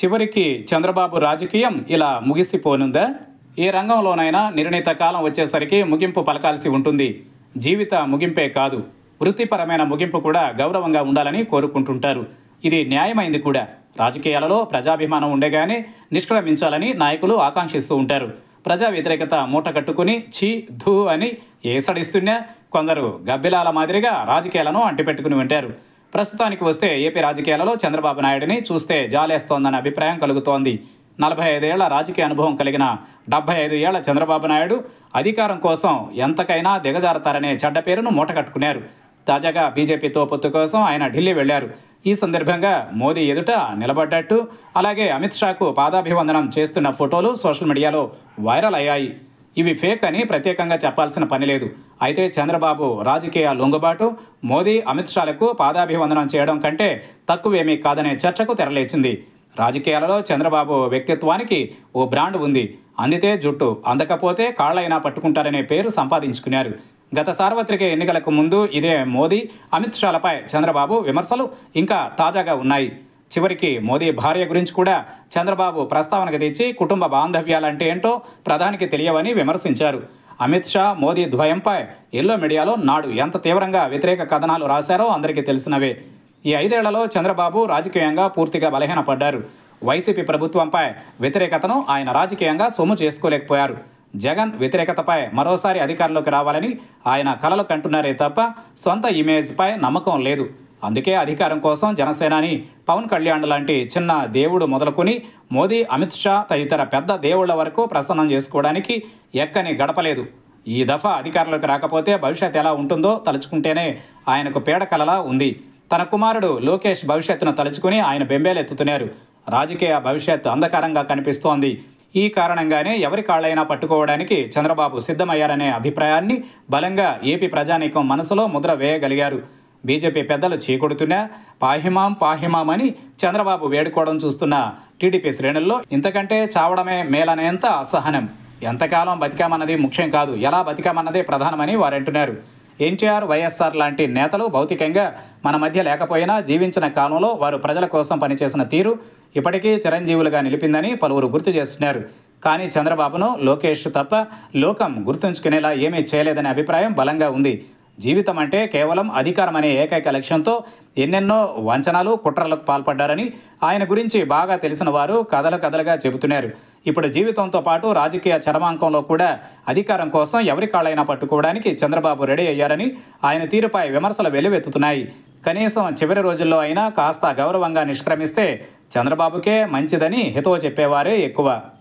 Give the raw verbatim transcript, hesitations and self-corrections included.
చివరికి చంద్రబాబు రాజకీయం ఇలా ముగిసిపోనుందా? ఏ రంగంలోనైనా నిర్ణీత కాలం వచ్చేసరికి ముగింపు పలకాల్సి ఉంటుంది. జీవిత ముగింపే కాదు, వృత్తిపరమైన ముగింపు కూడా గౌరవంగా ఉండాలని కోరుకుంటుంటారు. ఇది న్యాయమైంది కూడా. రాజకీయాలలో ప్రజాభిమానం ఉండగానే నిష్క్రమించాలని నాయకులు ఆకాంక్షిస్తూ ఉంటారు. ప్రజా వ్యతిరేకత మూట కట్టుకుని ఛీ ధూ అని ఏసడిస్తున్నా కొందరు గబ్బిలాల మాదిరిగా రాజకీయాలను అంటిపెట్టుకుని ఉంటారు. ప్రస్తుతానికి వస్తే ఏపీ రాజకీయాలలో చంద్రబాబు నాయుడిని చూస్తే జాలేస్తోందన్న అభిప్రాయం కలుగుతోంది. నలభై ఐదేళ్ల రాజకీయ అనుభవం కలిగిన డెబ్బై ఐదు ఏళ్ల చంద్రబాబు నాయుడు అధికారం కోసం ఎంతకైనా దిగజారతారనే చెడ్డ పేరును మూటకట్టుకున్నారు. తాజాగా బీజేపీతో పొత్తు కోసం ఆయన ఢిల్లీ వెళ్లారు. ఈ సందర్భంగా మోదీ ఎదుట నిలబడ్డట్టు, అలాగే అమిత్ షాకు పాదాభివందనం చేస్తున్న ఫోటోలు సోషల్ మీడియాలో వైరల్ అయ్యాయి. ఇవి ఫేక్ అని ప్రత్యేకంగా చెప్పాల్సిన పని లేదు. అయితే చంద్రబాబు రాజకీయ లొంగుబాటు మోదీ అమిత్ షాలకు పాదాభివందనం చేయడం కంటే తక్కువేమీ కాదనే చర్చకు తెరలేచింది. రాజకీయాలలో చంద్రబాబు వ్యక్తిత్వానికి ఓ బ్రాండ్ ఉంది. అందితే జుట్టు, అందకపోతే కాళ్లైనా పట్టుకుంటారనే పేరు సంపాదించుకున్నారు. గత సార్వత్రిక ఎన్నికలకు ముందు ఇదే మోదీ అమిత్ షాలపై చంద్రబాబు విమర్శలు ఇంకా తాజాగా ఉన్నాయి. చివరికి మోదీ భార్య గురించి కూడా చంద్రబాబు ప్రస్తావనకు తెచ్చి కుటుంబ బాంధవ్యాలంటే ఏంటో ప్రధానికి తెలియవని విమర్శించారు. అమిత్ షా మోదీ ద్వయంపై ఎల్లో మీడియాలో నాడు ఎంత తీవ్రంగా వ్యతిరేక కథనాలు రాశారో అందరికీ తెలిసినవే. ఈ ఐదేళ్లలో చంద్రబాబు రాజకీయంగా పూర్తిగా బలహీనపడ్డారు. వైసీపీ ప్రభుత్వంపై వ్యతిరేకతను ఆయన రాజకీయంగా సొమ్ము చేసుకోలేకపోయారు. జగన్ వ్యతిరేకతపై మరోసారి అధికారంలోకి రావాలని ఆయన కలలు కంటున్నారే తప్ప సొంత ఇమేజ్పై నమ్మకం లేదు. అందుకే అధికారం కోసం జనసేనాని పవన్ కళ్యాణ్ లాంటి చిన్న దేవుడు మొదలుకొని మోదీ అమిత్ షా తదితర పెద్ద దేవుళ్ల వరకు ప్రసన్నం చేసుకోవడానికి ఎక్కని గడపలేదు. ఈ దఫా అధికారంలోకి రాకపోతే భవిష్యత్ ఎలా ఉంటుందో తలుచుకుంటేనే ఆయనకు పీడకలలా ఉంది. తన కుమారుడు లోకేష్ భవిష్యత్తును తలుచుకుని ఆయన బెంబేలెత్తుతున్నారు. రాజకీయ భవిష్యత్ అంధకారంగా కనిపిస్తోంది. ఈ కారణంగానే ఎవరి కాళ్ళైనా పట్టుకోవడానికి చంద్రబాబు సిద్ధమయ్యారనే అభిప్రాయాన్ని బలంగా ఏపీ ప్రజానీకం మనసులో ముద్ర వేయగలిగారు. బీజేపీ పెద్దలు చీకొడుతున్నా పాహిమాం పాహిమాం అని చంద్రబాబు వేడుకోవడం చూస్తున్న టీడీపీ శ్రేణుల్లో ఇంతకంటే చావడమే మేలనేంత అసహనం. ఎంతకాలం బతికామన్నది ముఖ్యం కాదు, ఎలా బతికామన్నదే ప్రధానమని వారంటున్నారు. ఎన్టీఆర్, వైఎస్ఆర్ లాంటి నేతలు భౌతికంగా మన మధ్య లేకపోయినా జీవించిన కాలంలో వారు ప్రజల కోసం పనిచేసిన తీరు ఇప్పటికీ చిరంజీవులుగా నిలిపిందని పలువురు గుర్తు చేస్తున్నారు. కానీ చంద్రబాబును లోకేష్ తప్ప లోకం గుర్తుంచుకునేలా ఏమీ చేయలేదనే అభిప్రాయం బలంగా ఉంది. జీవితం అంటే కేవలం అధికారం అనే ఏకైక లక్ష్యంతో ఎన్నెన్నో వంచనలు, కుట్రలకు పాల్పడ్డారని ఆయన గురించి బాగా తెలిసిన వారు కథలు కథలుగా చెబుతున్నారు. ఇప్పుడు జీవితంతో పాటు రాజకీయ చరమాంకంలో కూడా అధికారం కోసం ఎవరి కాళ్ళైనా పట్టుకోవడానికి చంద్రబాబు రెడీ అయ్యారని ఆయన తీరుపై విమర్శలు వెల్లువెత్తుతున్నాయి. కనీసం చివరి రోజుల్లో అయినా కాస్త గౌరవంగా నిష్క్రమిస్తే చంద్రబాబుకే మంచిదని హితవు చెప్పేవారే ఎక్కువ.